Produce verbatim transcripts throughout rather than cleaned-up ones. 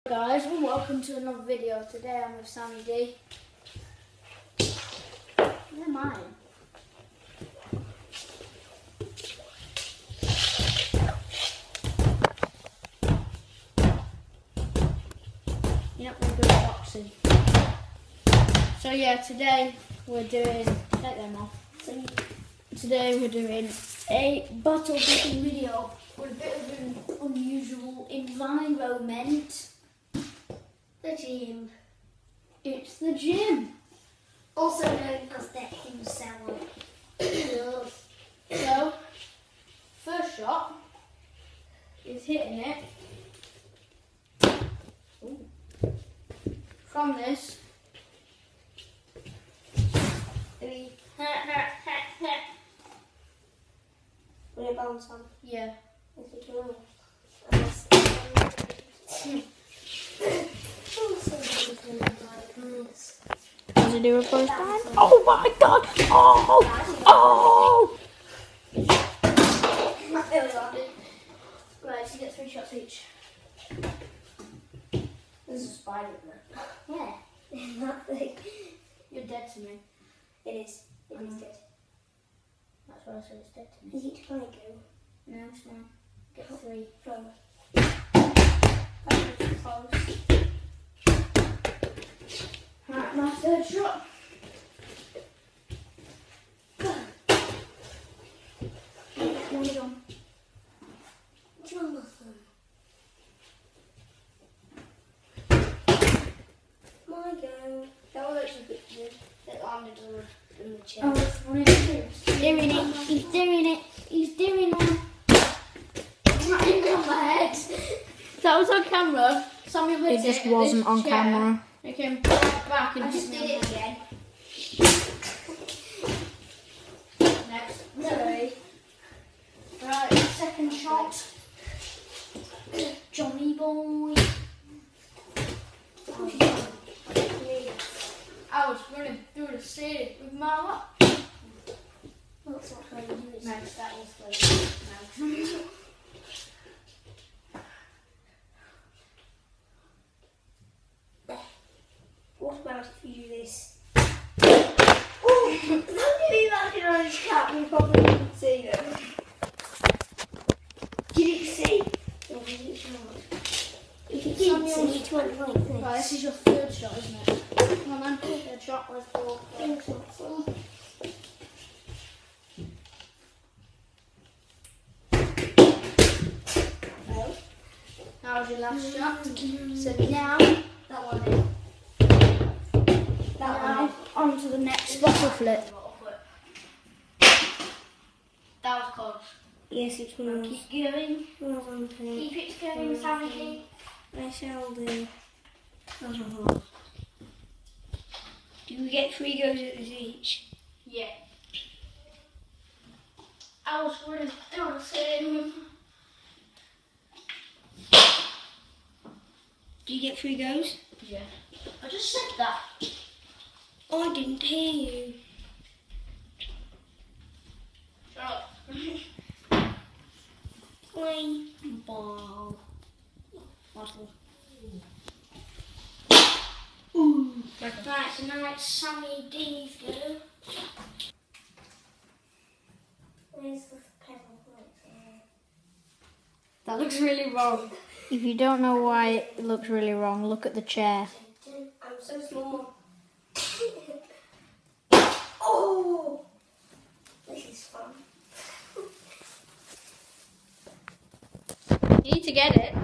Guys, and welcome to another video. Today I'm with Sammy D. Where am I? You're not going to do boxing. So yeah, today we're doing, take them off. Today we're doing a bottle picking video with a bit of an unusual environment. The gym. It's the gym. Also known as the himself. So, first shot is hitting it Ooh. from this. Three. Will it bounce on? Yeah. If it will. Does it do a first time? Oh my god! Oh! Oh! Right, so you get three shots each. This is a spider, man. Yeah, in that thing. You're dead to me. It is. It is dead. That's why I said it's dead to me. Is it trying to go? No, it's not. Get three. Throw. That was close. Right, my third shot. One done. Jonathan. My go. That was actually good. good. It landed on the, on the chair. Oh, it's funny. He's doing it. He's doing it. He's doing it. Right on my head. That was on camera. Sammy It just wasn't on camera. It came right back and I just hit did me it on again. Next. Sorry. Right, second shot. Johnny boy. I was running through the city with Marla. Looks like how you do it. Next, that was funny. Next. What about if you do this? Oh! How did he land on his cap? You probably didn't see them. Did you see? Or was it not? If you didn't see, it went like this. Right, this is your third shot, isn't it? Come on then, third shot, let's go. Thanks, Maxwell. No. That was your last shot. So now, That one in. That now one in. on to the next bottle flip. That was close. Yes, it was. Keep going. Well done, Pete. Keep it going, Sammy. I shall do. Oh. Do we get three goes at this each? Yeah. I was running through the same. Do you get three goes? Yeah. I just said that. I didn't hear you. Shut up. Green ball. Bottle. Ooh. Right, so now it's Sammy D's go. Where's the pedal? That looks really wrong. If you don't know why it looks really wrong, look at the chair. I'm so small. Oh! This is fun. You need to get it.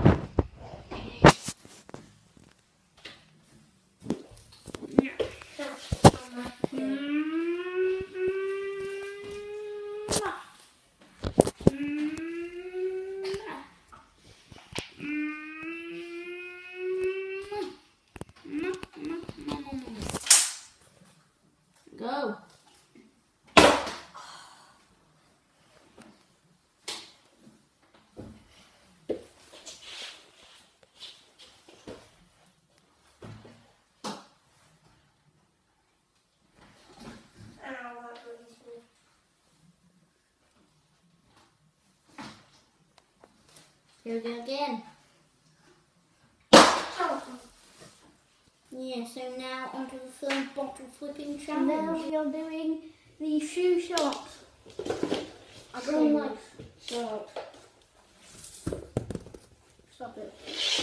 Go. Here we go again. Oh. Yeah, so now onto the third bottle flipping challenge. Now we are doing the shoe shot. I don't like shot. Stop it.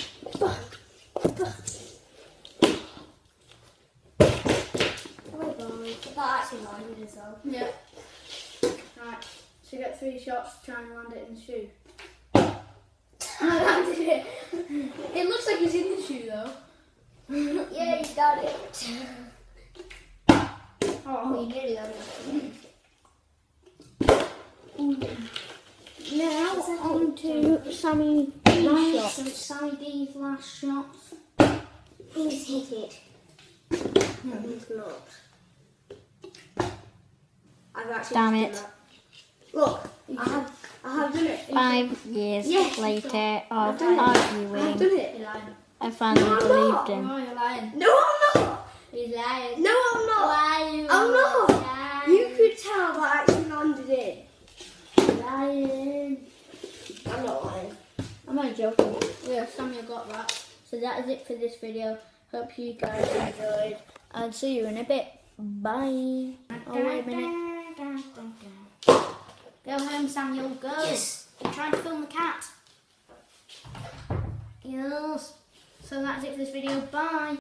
Oh my god, that actually landed as well. Yeah. Right, so you get three shots to try and land it in the shoe. I landed it. It looks like it's in the shoe though. Yeah, you got it. Oh, You nearly got it. now on to Sammy D's Right, shot. so it's Sammy D's last shot. Please hit it. Please not. I've actually Damn done it. that. Look, I have, I have done it. Five years Yes. later of done it. I have arguing, done it. You're lying. I finally No, I'm believed not. him. No, you're lying. No, I'm not. He's lying. No, I'm not. Why are you I'm not. lying? You could tell that I actually landed it. lying. I'm not lying. I'm only joking. Yeah, Samuel got that. So that is it for this video. Hope you guys enjoyed. I'll see you in a bit. Bye. Oh, wait a minute. Go home, Samuel. Go. Yes. I'm trying to film the cat. Yes. So that's it for this video. Bye.